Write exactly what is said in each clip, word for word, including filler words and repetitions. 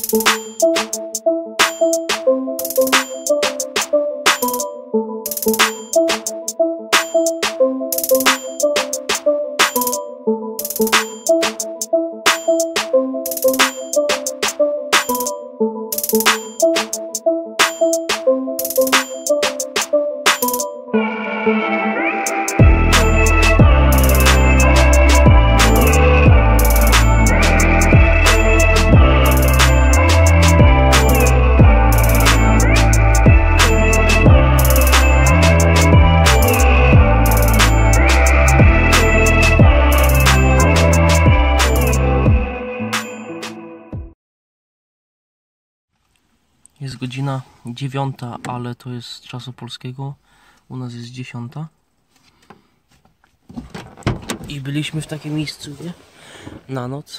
Jest godzina dziewiąta, ale to jest z czasu polskiego. U nas jest dziesiąta. I byliśmy w takim miejscu, nie? Na noc.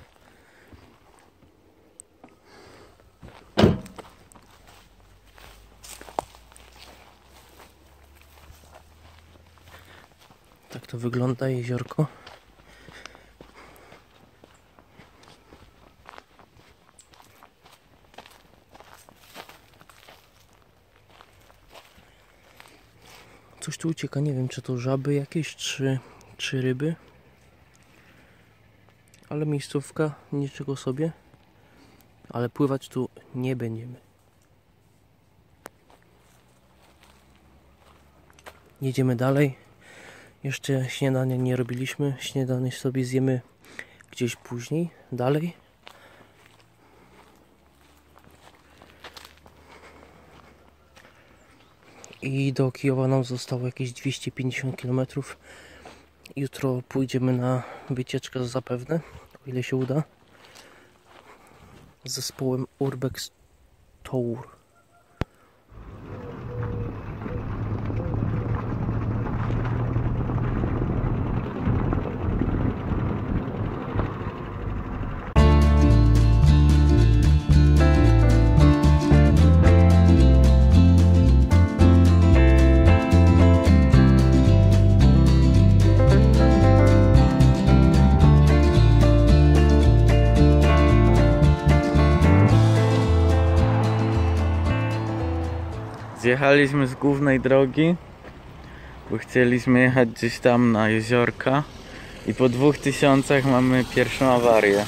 Tak to wygląda jeziorko. Coś tu ucieka, nie wiem czy to żaby jakieś, czy, czy ryby. Ale miejscówka, niczego sobie. Ale pływać tu nie będziemy. Jedziemy dalej. Jeszcze śniadania nie robiliśmy. Śniadanie sobie zjemy gdzieś później, dalej. I do Kijowa nam zostało jakieś dwieście pięćdziesiąt kilometrów. Jutro pójdziemy na wycieczkę zapewne, o ile się uda, z zespołem Urbex Tour. Zjechaliśmy z głównej drogi, bo chcieliśmy jechać gdzieś tam na jeziorka i po dwóch tysiącach mamy pierwszą awarię.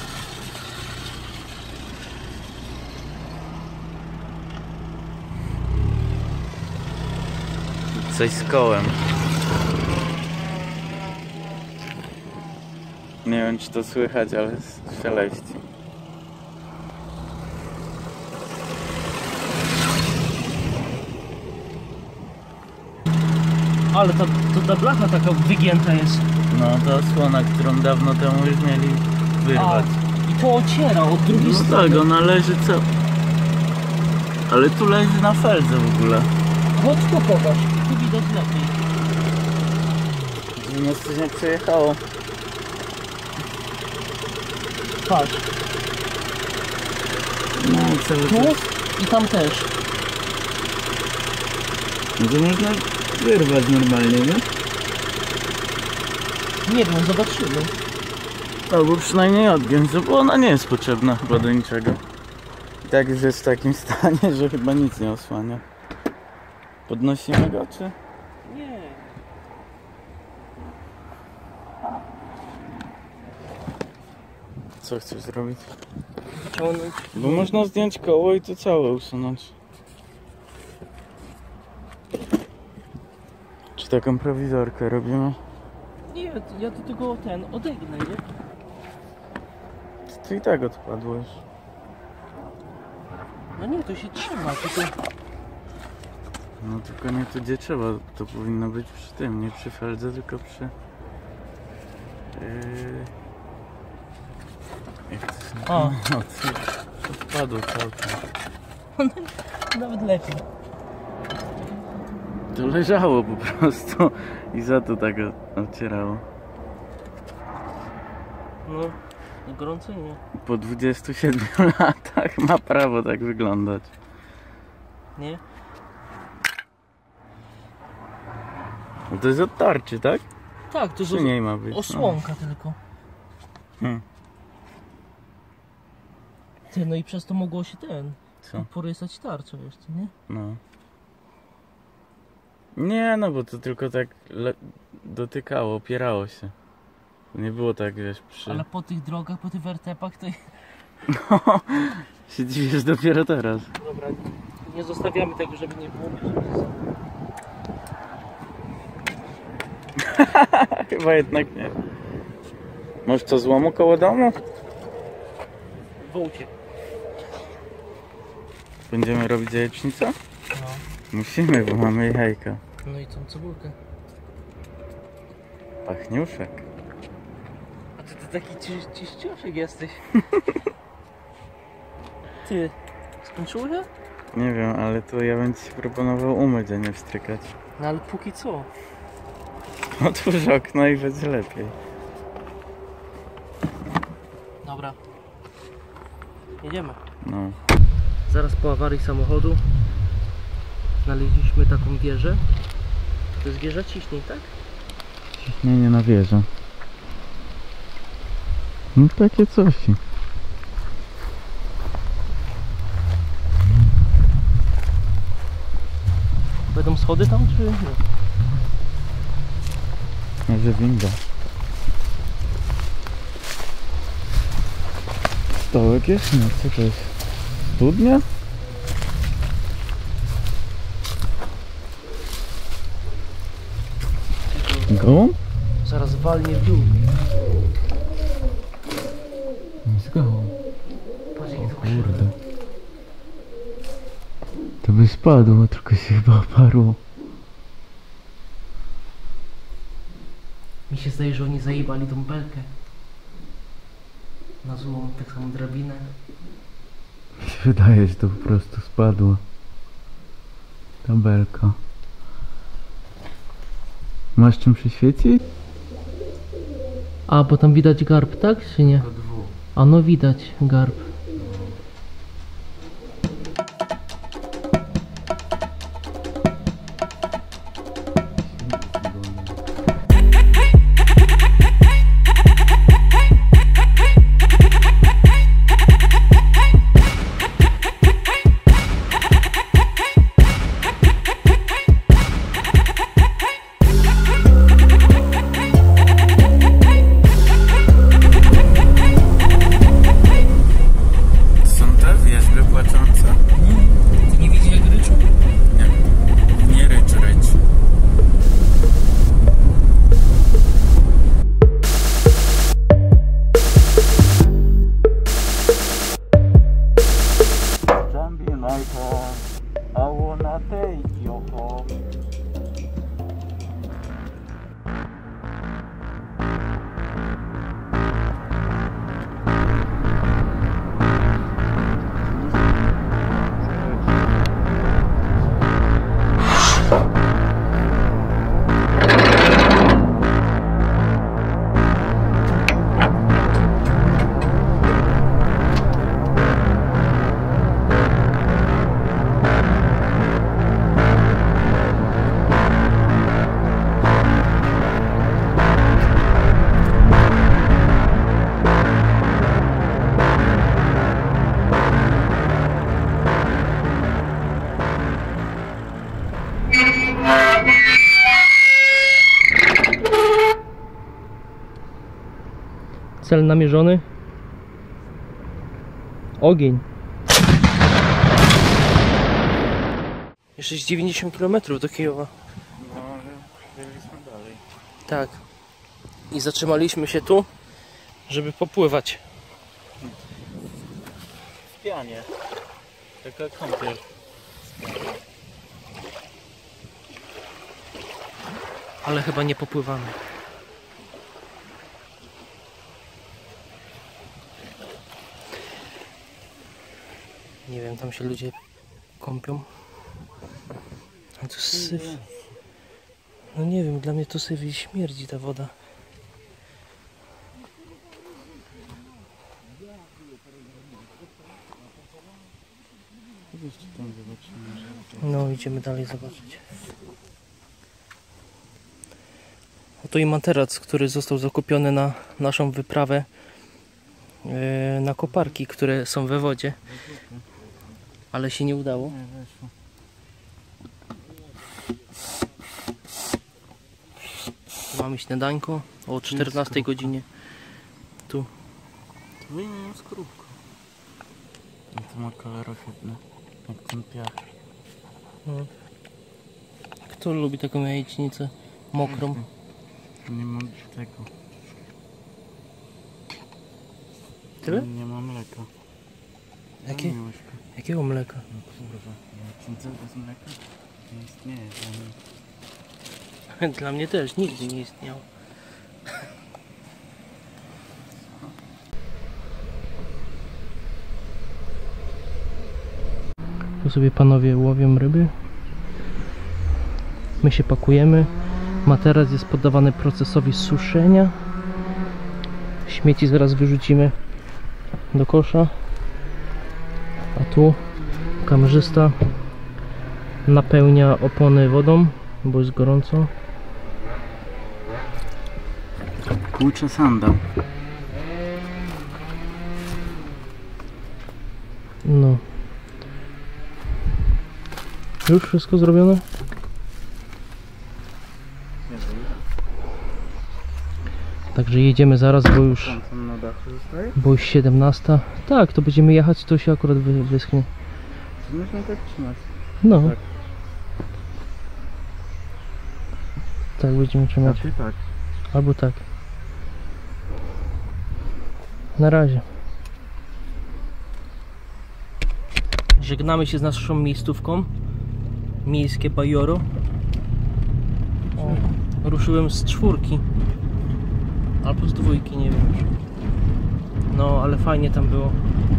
Coś z kołem. Nie wiem czy to słychać, ale szeleści. Ale ta, to ta blacha taka wygięta jest. No to osłona, którą dawno temu już mieli wyrwać. A, i to ociera od drugiej no strony. Tak, ona leży co... Ale tu leży na feldze w ogóle. Chodź tu pokaż, tu widać lepiej. No coś nie przejechało. Patrz. No cały Tu czas. i tam też. No to można wyrwać normalnie, nie? Nie wiem, zobaczymy. Albo przynajmniej odgiąć, bo ona nie jest potrzebna chyba do niczego. I tak już jest w takim stanie, że chyba nic nie osłania. Podnosimy go, czy? Nie. Co chcesz zrobić? Wyciągnąć. Bo można zdjąć koło i to całe usunąć. Czy taką prowizorkę robimy? Nie, ja do tego ten odegnę, nie? To i tak odpadło już. No nie, to się trzyma, tylko... No tylko nie tu gdzie trzeba, to powinno być przy tym, nie przy feldze, tylko przy... Yy... Jak to się... O. No to odpadło całkiem. Nawet lepiej. To leżało po prostu i za to tak ocierało. No, no gorąco nie. Po dwudziestu siedmiu latach ma prawo tak wyglądać. Nie? No to jest od tarczy, tak? Tak, to Czy nie ma być? osłonka no. tylko. Hmm. Ty, no i przez to mogło się ten... Co? porysać tarczę jeszcze, nie? No. Nie, no bo to tylko tak le... dotykało, opierało się. Nie było tak, wiesz, przy... Ale po tych drogach, po tych wertepach to... No, się dziwisz dopiero teraz. Dobra, nie zostawiamy tego, żeby nie było. Chyba jednak nie. Może co, złomu koło domu? Wołcie. Będziemy robić jajecznicę? No. Musimy, bo mamy jajka. No i tą cebulkę. Pachniuszek. A ty, ty taki ci- ciścioszek jesteś. Ty, skończyło się? Nie wiem, ale to ja bym ci proponował umyć, a nie wstrykać. No ale póki co. Otwórz okno i będzie lepiej. Dobra. Jedziemy. No. Zaraz po awarii samochodu znaleźliśmy taką wieżę. To jest wieża ciśnień, tak? Ciśnienie na wieżę. No takie coś. Będą schody tam, czy nie? Może winda. Stołek jest? No co to jest? Studnia? Gołąb? Zaraz walnie w dół. Jest gołąb. Patrz, jak to Kurde. To by spadło, tylko się chyba oparło. Mi się zdaje, że oni zajebali tą belkę. Na złą, tak samo drabinę. Mi się wydaje, że to po prostu spadło. Ta belka. Masz czym przyświecić? A, bo tam widać garb, tak? Czy nie? A no widać garb. Cel namierzony. Ogień. Jeszcze jest dziewięćdziesiąt kilometrów do Kijowa. No, ale byliśmy dalej. Tak. I zatrzymaliśmy się tu, żeby popływać. W pianie. Taka kąpiel. Ale chyba nie popływamy. Nie wiem, tam się ludzie kąpią. A to syf. No nie wiem, dla mnie to syf i śmierdzi ta woda. No, idziemy dalej zobaczyć. Oto i materac, który został zakupiony na naszą wyprawę yy, na koparki, które są we wodzie, ale się nie udało. Nie weszło. Tu mamy śniadanko o czternastej godzinie. Tu. Tu wyjmę skorupkę. To ma kolor ohydny, jak ten piach. No. Kto lubi taką jajecznicę mokrą? Nie mam tego. Tyle? Nie mam mleka. Jakie? Daj mi łyżkę. Jakiego mleka? No kurwa, jajecznica bez mleka nie istnieje dla mnie. Dla mnie też nigdy nie istniało. Tu sobie panowie łowią ryby. My się pakujemy. Materac jest poddawany procesowi suszenia. Śmieci zaraz wyrzucimy do kosza. A tu kamerzysta napełnia opony wodą, bo jest gorąco. Kurczę sandał. No. Już wszystko zrobione? Także jedziemy zaraz, bo już, Tam na dachu zostaje? bo już siedemnasta. Tak, to będziemy jechać, to się akurat wy, wyschnie. To można tak trzymać. No. Tak. Tak będziemy A trzymać. ty tak. Albo tak. Na razie. Żegnamy się z naszą miejscówką. Miejskie Bajoro. O, ruszyłem z czwórki. Albo z dwójki, nie wiem. No, ale fajnie tam było.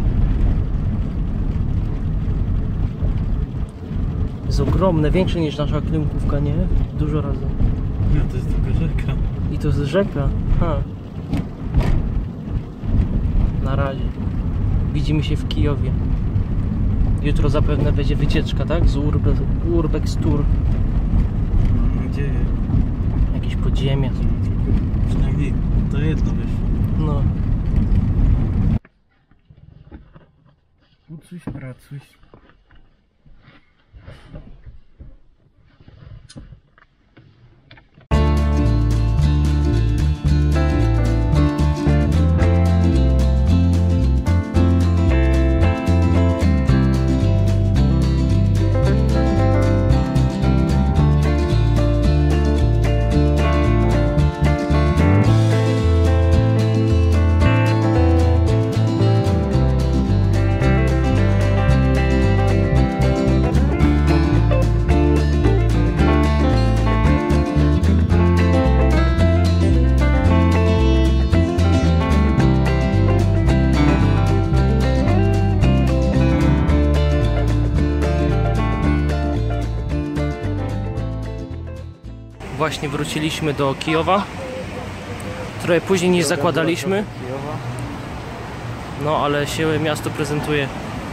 Jest ogromne, większe niż nasza Klimkówka, nie? Dużo razy. No to jest tylko rzeka. I to jest rzeka. Ha. Na razie. Widzimy się w Kijowie. Jutro zapewne będzie wycieczka, tak? Z Urbe, Urbex Tour. Mam nadzieję. Jakieś podziemia. Przynajmniej to jedno wyszło. No. Ucuś, pracuś. Właśnie wróciliśmy do Kijowa. Trochę później niż zakładaliśmy. No ale się miasto prezentuje.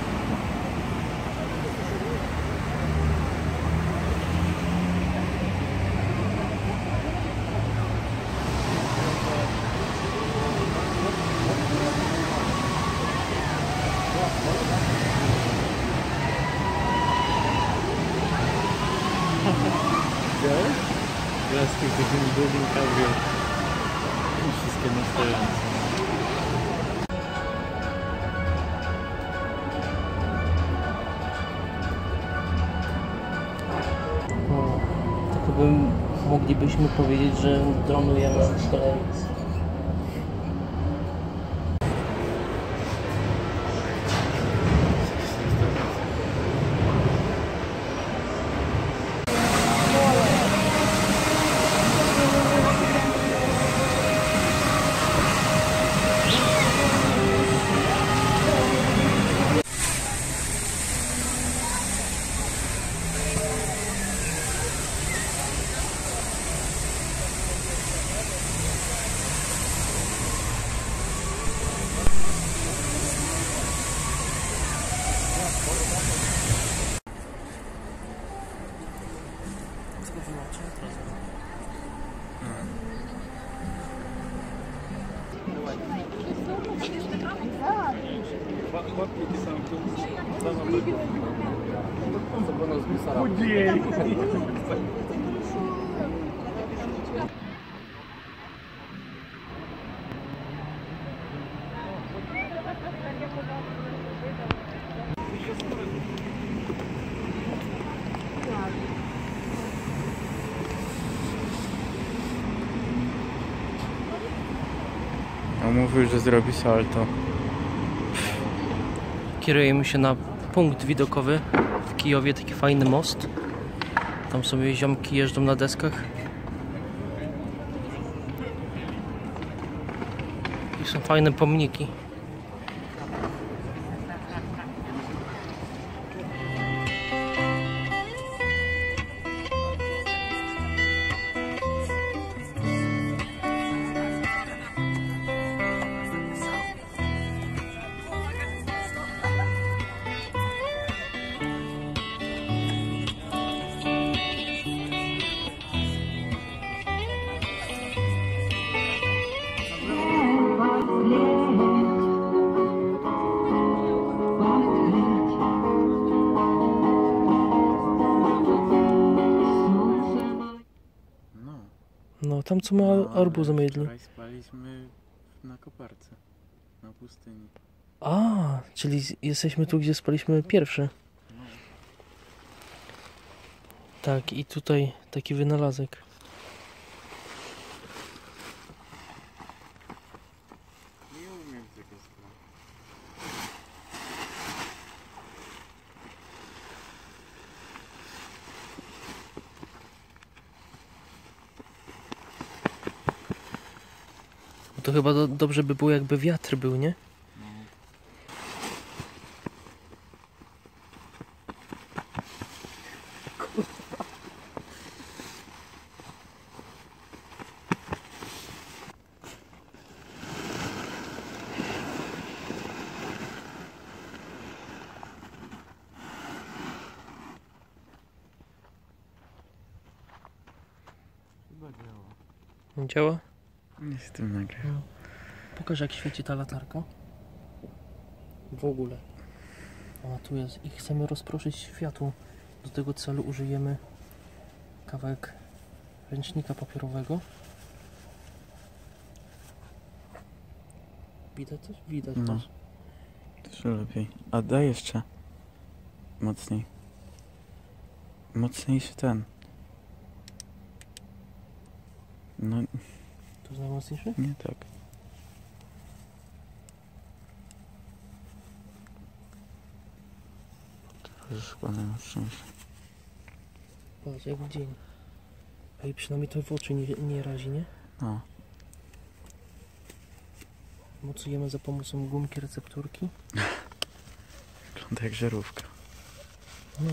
Kreski z takimi budynkami. Wszystkie na stojące. No, tak bym, moglibyśmy powiedzieć, że dronujemy z kolei. On mówił, że zrobi salto. Kierujemy się na punkt widokowy w Kijowie, taki fajny most. Tam sobie ziomki jeżdżą na deskach. I są fajne pomniki. No, tam co ma arbuzem jedli. Wczoraj spaliśmy na koparce, na pustyni. A, czyli z- jesteśmy tu, gdzie spaliśmy pierwsze. No. Tak, i tutaj taki wynalazek. Nie umiem tego sprawdzić. No to chyba do, dobrze by było, jakby wiatr był, nie? Chyba działa. Nie działa? Nie z tym nagrał. No. Pokaż, jak świeci ta latarka. W ogóle. A tu jest. I chcemy rozproszyć światło. Do tego celu użyjemy kawałek ręcznika papierowego. Widać coś? Widać. No. Też. Też lepiej. A daj jeszcze. Mocniej. Mocniejszy ten. No To jest najmocniejszy? nie tak. To już chyba najmocniejszy. Patrz, jak w dzień. A i przynajmniej to w oczy nie, nie razi, nie? No. Mocujemy za pomocą gumki recepturki. Wygląda jak żarówka. No.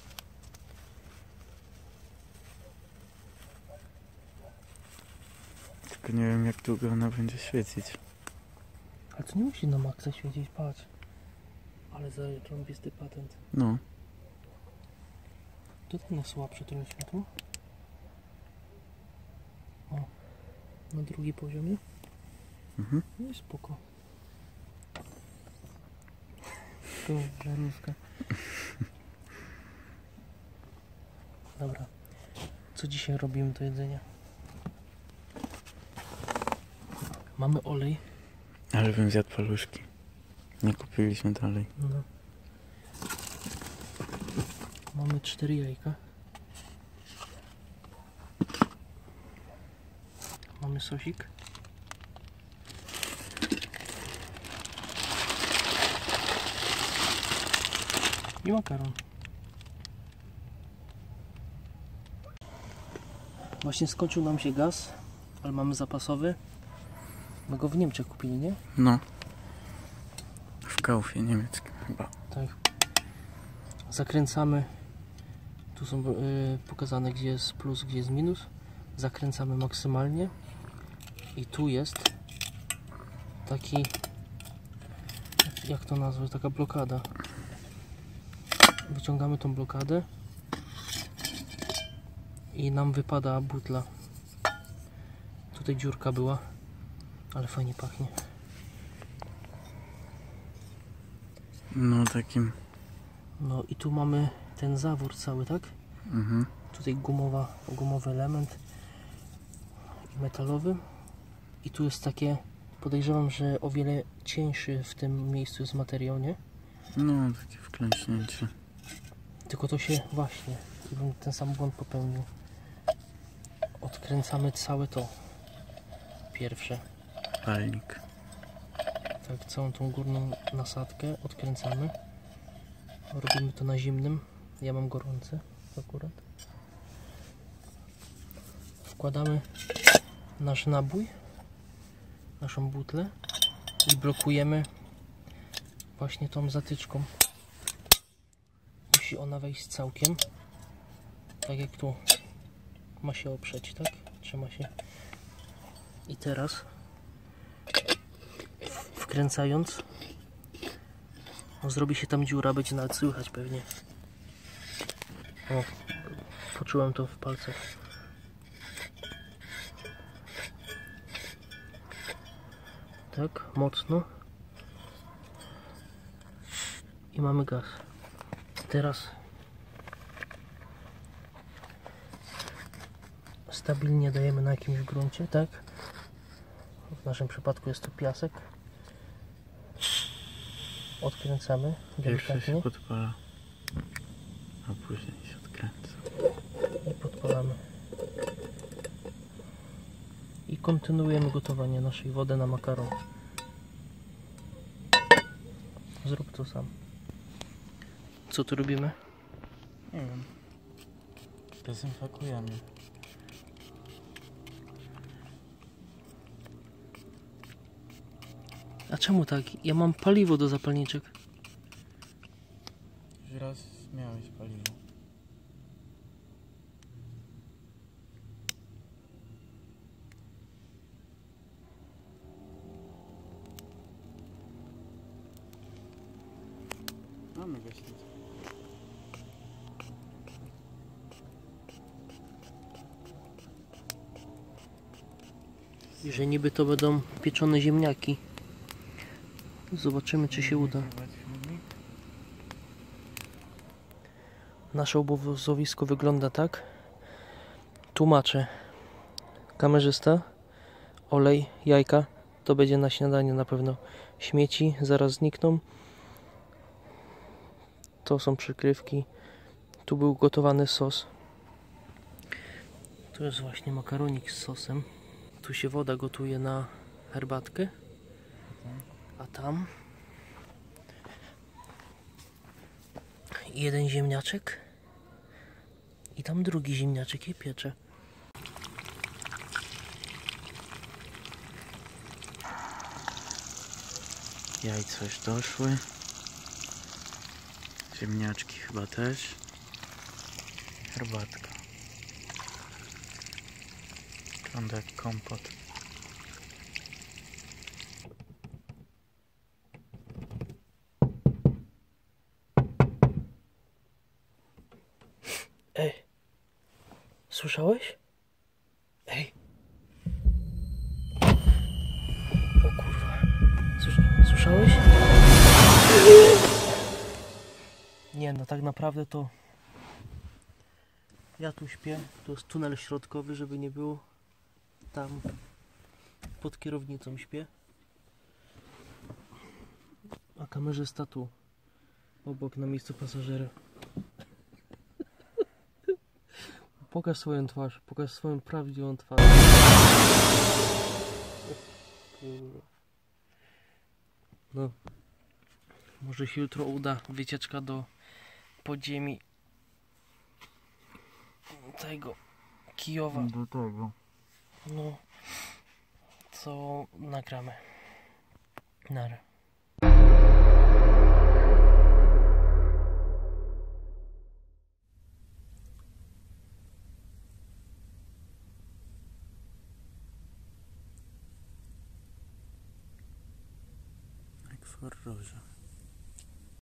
Tylko nie wiem, jak długo ona będzie świecić. Ale to nie musi na maksa świecić, patrz. Ale zarąbisty patent. No. Tutaj na słabsze trochę światło. O. Na drugi poziomie. Mhm. No i spoko. Tu żarówka. Dobra. Co dzisiaj robimy do jedzenia? Mamy olej. Ale bym zjadł paluszki. Nie kupiliśmy dalej. No. Mamy cztery jajka. Mamy sosik. I makaron. Właśnie skończył nam się gaz, ale mamy zapasowy. My go w Niemczech kupili, nie? No. W Kaufie niemieckim chyba. Tak. Zakręcamy. Tu są y, pokazane, gdzie jest plus, gdzie jest minus. Zakręcamy maksymalnie. I tu jest taki, jak to nazwać, taka blokada. Wyciągamy tą blokadę i nam wypada butla. Tutaj dziurka była, ale fajnie pachnie. No takim. No i tu mamy ten zawór cały, tak? Mhm. Tutaj gumowa, gumowy element metalowy. I tu jest takie, podejrzewam, że o wiele cieńszy w tym miejscu jest materiał, nie? No takie wklęśnięcie. Tylko to się właśnie, bym ten sam błąd popełnił. Odkręcamy całe to pierwsze. Palnik. Tak, całą tą górną nasadkę odkręcamy. Robimy to na zimnym. Ja mam gorące akurat. Wkładamy nasz nabój, naszą butlę i blokujemy właśnie tą zatyczką. Musi ona wejść całkiem. Tak jak tu ma się oprzeć, tak? Trzyma się. I teraz wkręcając, no, zrobi się tam dziura, będzie nawet słychać pewnie. O, poczułem to w palcach. Tak, mocno. I mamy gaz. Teraz stabilnie dajemy na jakimś gruncie, tak? W naszym przypadku jest to piasek. Odkręcamy Pierwsze delikatnie się podpala, a później się odkręca. i podpalamy. I kontynuujemy gotowanie naszej wody na makaron. Zrób to sam. Co tu robimy? Nie wiem. Dezynfekujemy. A czemu tak? Ja mam paliwo do zapalniczek. Już raz miałeś paliwo. Mamy gaśnicę. I że niby to będą pieczone ziemniaki. Zobaczymy, czy się uda. Nasze obozowisko wygląda tak. Tłumaczę. Kamerzysta, olej, jajka. To będzie na śniadanie na pewno. Śmieci zaraz znikną. To są przykrywki. Tu był gotowany sos. Tu jest właśnie makaronik z sosem. Tu się woda gotuje na herbatkę. A tam jeden ziemniaczek i tam drugi ziemniaczek je piecze. Jajca już doszły. Ziemniaczki chyba też. Herbatka. Wygląda jak kompot. Ej, słyszałeś? Ej. O kurwa. Słys słyszałeś? Nie, no tak naprawdę to ja tu śpię. To jest tunel środkowy, żeby nie było. Tam pod kierownicą śpię. A kamerzysta tu obok na miejscu pasażera. Pokaż swoją twarz, pokaż swoją prawdziwą twarz. No, może się jutro uda wycieczka do podziemi tego Kijowa. Do tego. No, co nagramy. Nara. Jak w horrorze.